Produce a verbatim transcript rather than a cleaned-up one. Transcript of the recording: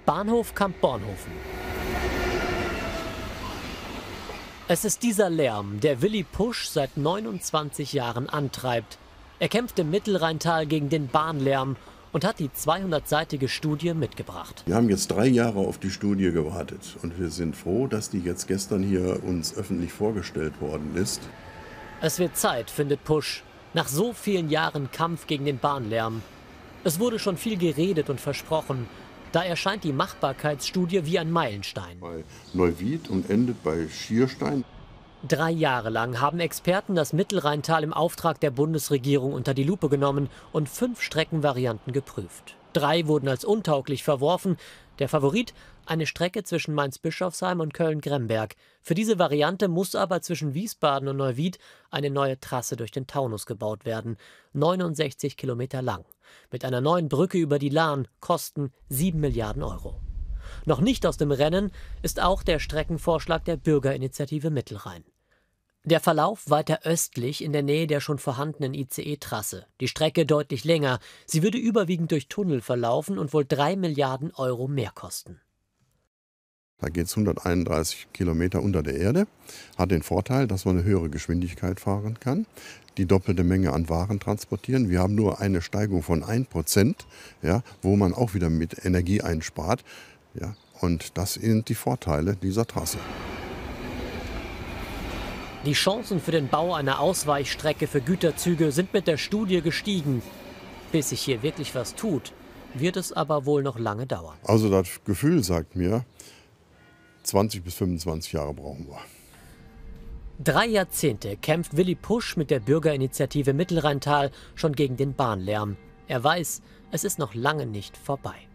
Bahnhof Kamp-Bornhofen. Es ist dieser Lärm, der Willi Pusch seit neunundzwanzig Jahren antreibt. Er kämpft im Mittelrheintal gegen den Bahnlärm und hat die zweihundertseitige Studie mitgebracht. Wir haben jetzt drei Jahre auf die Studie gewartet und wir sind froh, dass die jetzt gestern hier uns öffentlich vorgestellt worden ist. Es wird Zeit, findet Pusch, nach so vielen Jahren Kampf gegen den Bahnlärm. Es wurde schon viel geredet und versprochen. Da erscheint die Machbarkeitsstudie wie ein Meilenstein. Bei Neuwied und endet bei Schierstein. Drei Jahre lang haben Experten das Mittelrheintal im Auftrag der Bundesregierung unter die Lupe genommen und fünf Streckenvarianten geprüft. Drei wurden als untauglich verworfen. Der Favorit: eine Strecke zwischen Mainz-Bischofsheim und Köln-Gremberg. Für diese Variante muss aber zwischen Wiesbaden und Neuwied eine neue Trasse durch den Taunus gebaut werden. neunundsechzig Kilometer lang. Mit einer neuen Brücke über die Lahn, Kosten sieben Milliarden Euro. Noch nicht aus dem Rennen ist auch der Streckenvorschlag der Bürgerinitiative Mittelrhein. Der Verlauf weiter östlich in der Nähe der schon vorhandenen I C E-Trasse. Die Strecke deutlich länger. Sie würde überwiegend durch Tunnel verlaufen und wohl drei Milliarden Euro mehr kosten. Da geht es hunderteinunddreißig Kilometer unter der Erde. Hat den Vorteil, dass man eine höhere Geschwindigkeit fahren kann, die doppelte Menge an Waren transportieren. Wir haben nur eine Steigung von ein Prozent, ja, wo man auch wieder mit Energie einspart. Ja, und das sind die Vorteile dieser Trasse. Die Chancen für den Bau einer Ausweichstrecke für Güterzüge sind mit der Studie gestiegen. Bis sich hier wirklich was tut, wird es aber wohl noch lange dauern. Also das Gefühl sagt mir, zwanzig bis fünfundzwanzig Jahre brauchen wir. Drei Jahrzehnte kämpft Willi Pusch mit der Bürgerinitiative Mittelrheintal schon gegen den Bahnlärm. Er weiß, es ist noch lange nicht vorbei.